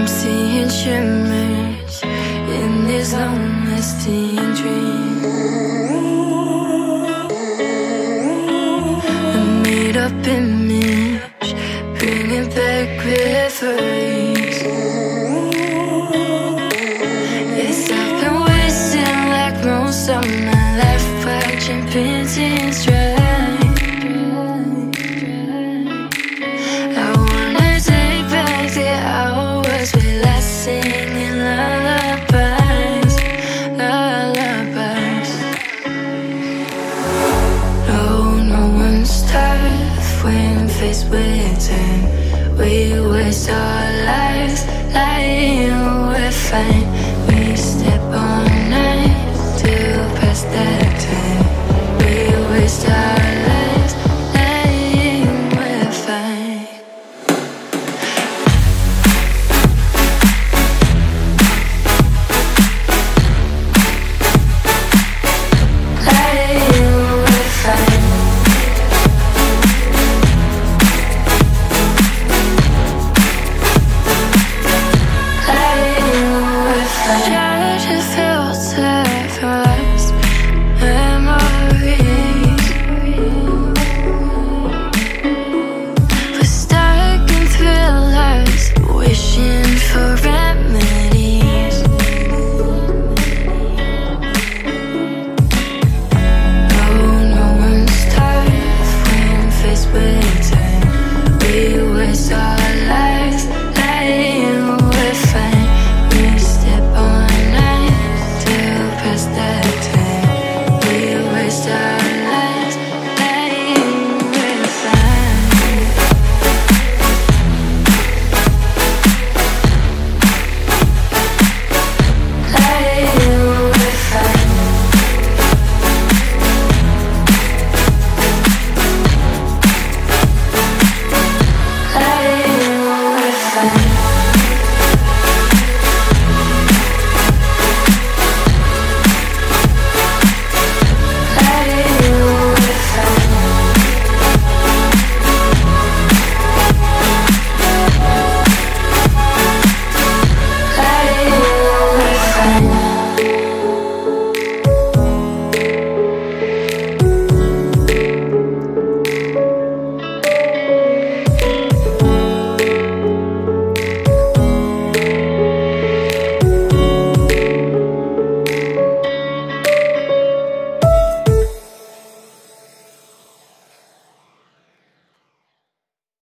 I'm seeing shimmers in this long-lasting dream. A made-up image, bringing back memories. Yes, I've been wasting like most of my life, watching painting straight. Singing lullabies, lullabies. No one's tough when faced with time. We waste our lives lying we're fine. We step on knives to pass that time. We waste our lives lying we're fine. We waste our